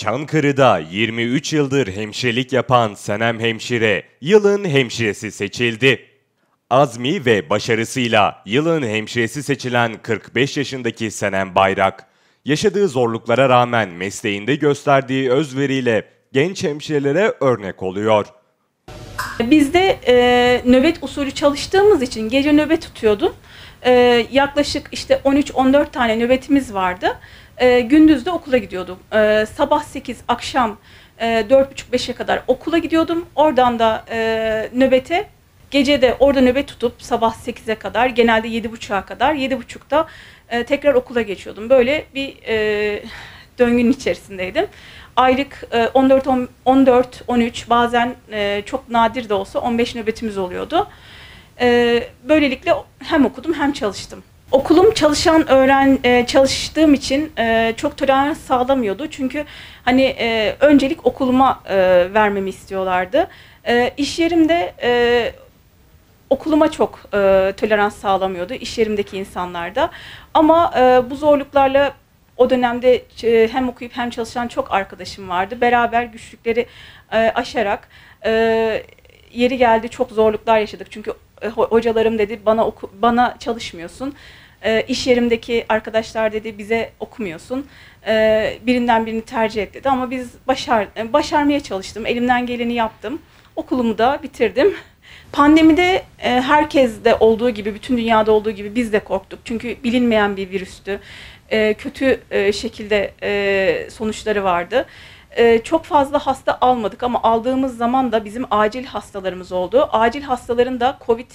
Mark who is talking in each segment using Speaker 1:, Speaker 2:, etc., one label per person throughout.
Speaker 1: Çankırı'da 23 yıldır hemşirelik yapan Senem Hemşire, yılın hemşiresi seçildi. Azmi ve başarısıyla yılın hemşiresi seçilen 45 yaşındaki Senem Bayrak, yaşadığı zorluklara rağmen mesleğinde gösterdiği özveriyle genç hemşirelere örnek oluyor.
Speaker 2: Biz de nöbet usulü çalıştığımız için gece nöbet tutuyordum. Yaklaşık işte 13-14 tane nöbetimiz vardı. Gündüz de okula gidiyordum. Sabah 8, akşam 4.30-5'e kadar okula gidiyordum. Oradan da nöbete, gece de orada nöbet tutup sabah 8'e kadar, genelde 7.30'a kadar, 7.30'da tekrar okula geçiyordum. Böyle bir döngünün içerisindeydim. Aylık 14-13, bazen çok nadir de olsa 15 nöbetimiz oluyordu. Böylelikle hem okudum hem çalıştım. Okulum çalıştığım için çok tolerans sağlamıyordu. Çünkü hani öncelik okuluma vermemi istiyorlardı. İş yerimde okuluma çok tolerans sağlamıyordu, iş yerimdeki insanlar da. Ama bu zorluklarla o dönemde hem okuyup hem çalışan çok arkadaşım vardı. Beraber güçlükleri aşarak yeri geldi çok zorluklar yaşadık. Çünkü hocalarım dedi bana çalışmıyorsun. İş yerimdeki arkadaşlar dedi bize okumuyorsun. Birinden birini tercih et dedi. Ama biz başarmaya çalıştım. Elimden geleni yaptım. Okulumu da bitirdim. Pandemide herkes de olduğu gibi, bütün dünyada olduğu gibi biz de korktuk. Çünkü bilinmeyen bir virüstü. Kötü şekilde sonuçları vardı. Çok fazla hasta almadık ama aldığımız zaman da bizim acil hastalarımız oldu. Acil hastaların da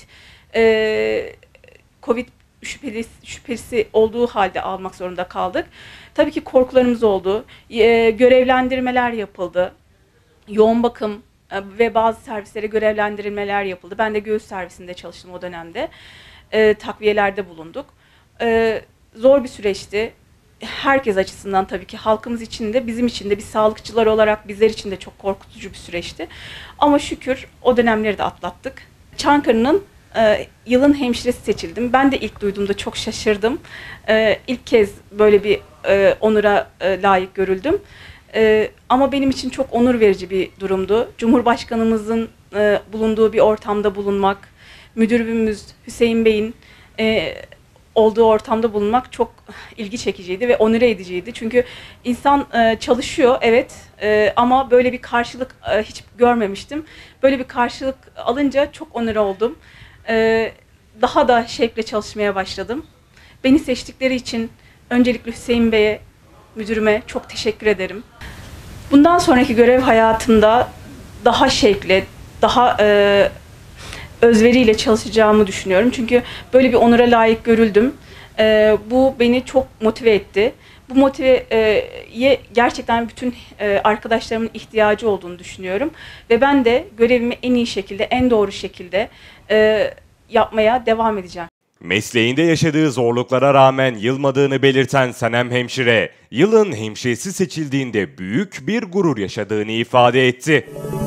Speaker 2: Covid şüphesi olduğu halde almak zorunda kaldık. Tabii ki korkularımız oldu. Görevlendirmeler yapıldı. Yoğun bakım ve bazı servislere görevlendirilmeler yapıldı. Ben de göğüs servisinde çalıştım o dönemde. Takviyelerde bulunduk. Zor bir süreçti. Herkes açısından tabii ki, halkımız için de bizim için de, biz sağlıkçılar olarak bizler için de çok korkutucu bir süreçti. Ama şükür o dönemleri de atlattık. Çankırı'nın yılın hemşiresi seçildim. Ben de ilk duyduğumda çok şaşırdım. İlk kez böyle bir onura layık görüldüm. Ama benim için çok onur verici bir durumdu. Cumhurbaşkanımızın bulunduğu bir ortamda bulunmak, müdürümüz Hüseyin Bey'in olduğu ortamda bulunmak çok ilgi çekiciydi ve onur ediciydi. Çünkü insan çalışıyor, evet, ama böyle bir karşılık hiç görmemiştim. Böyle bir karşılık alınca çok onur oldum. Daha da şevkle çalışmaya başladım. Beni seçtikleri için öncelikle Hüseyin Bey'e, müdürüme çok teşekkür ederim. Bundan sonraki görev hayatımda daha şevkle, daha özveriyle çalışacağımı düşünüyorum. Çünkü böyle bir onura layık görüldüm. Bu beni çok motive etti. Bu motiveye gerçekten bütün arkadaşlarımın ihtiyacı olduğunu düşünüyorum. Ve ben de görevimi en iyi şekilde, en doğru şekilde yapmaya devam edeceğim.
Speaker 1: Mesleğinde yaşadığı zorluklara rağmen yılmadığını belirten Senem Hemşire, yılın hemşiresi seçildiğinde büyük bir gurur yaşadığını ifade etti.